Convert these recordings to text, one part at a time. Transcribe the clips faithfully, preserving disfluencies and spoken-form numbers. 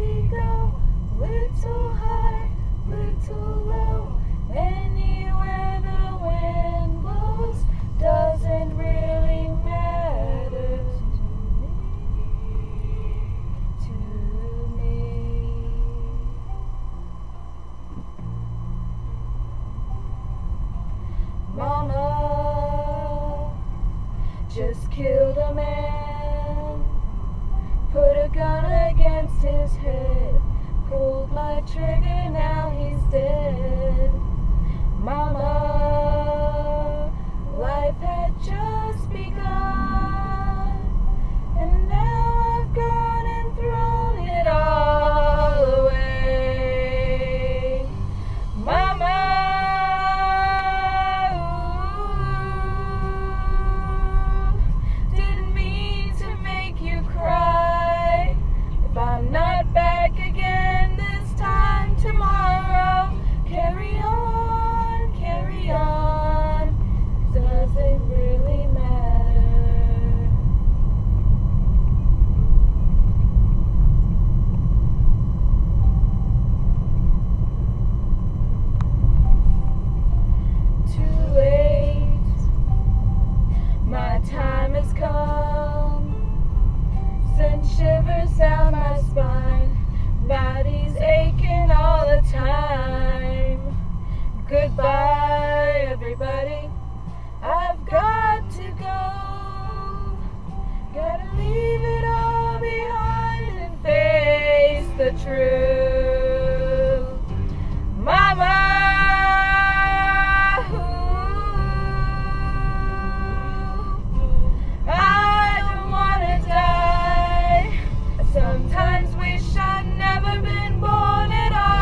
he go? Little high, little low. Anywhere the wind blows doesn't really matter to me. Mama just killed a man, put a gun against his head, pulled my trigger, now he's dead. Mama, life had just begun, and now I've gone and thrown it all away. Mama, ooh, didn't mean to make you cry. If I'm not back again this time tomorrow, carry on, carry on, does it really matter? Too late, my time has come, send shivers down my spine, body's aching all the time. Goodbye, everybody, I've got to go. Gotta leave it all behind and face the truth. Mama, ooh, I don't wanna die. I sometimes wish I'd never been born at all.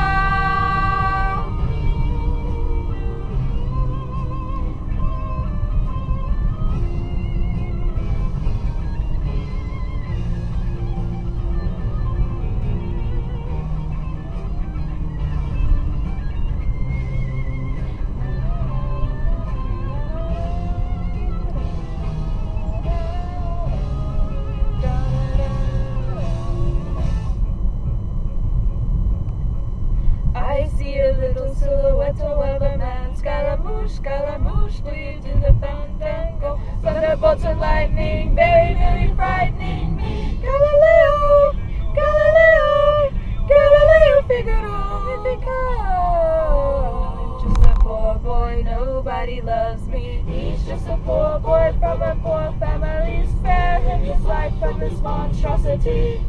I see a little silhouette of a man. Scaramouche, Scaramouche, lead in the fandango. Thunderbolts and lightning, very, very frightening me. Galileo, Galileo, Galileo Figaro, because just a poor boy, nobody loves me. He's just a poor boy from a poor family. Spare him his life from this monstrosity.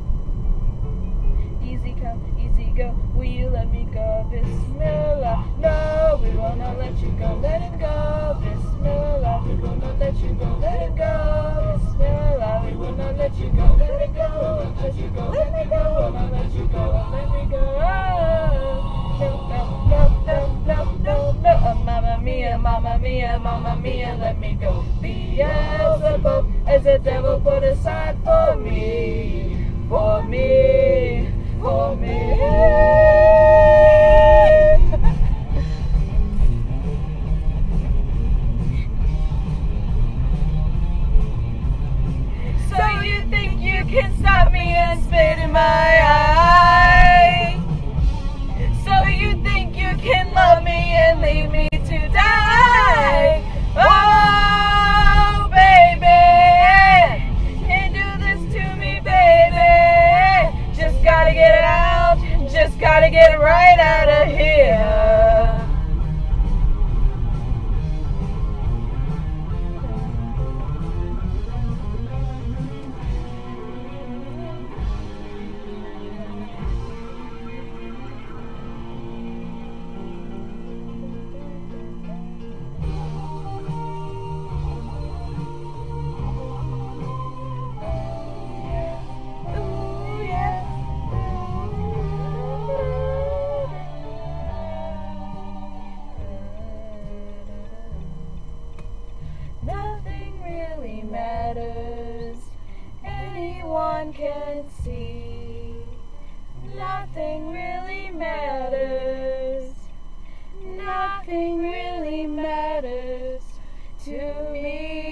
Easy come, easy go, will you let me go? Bismillah, no, we will not let you go, let him go. Bismillah, we will not let you go, let him go. Bismillah, we will not let you go, let him go. Let you go, let me go, will not let you go, let me go. No, no, no, no, no, no, no, oh, mamma mia, mamma mia, mamma mia, let me go. Beelzebub as the devil put aside for me, for me. For me. So you think you can stop me and spit in my eye? So you think you can love me and leave me to die? Oh, baby, can't do this to me, baby. Just gotta get it out, just gotta get it right out of here. Anyone can see, nothing really matters, nothing really matters to me.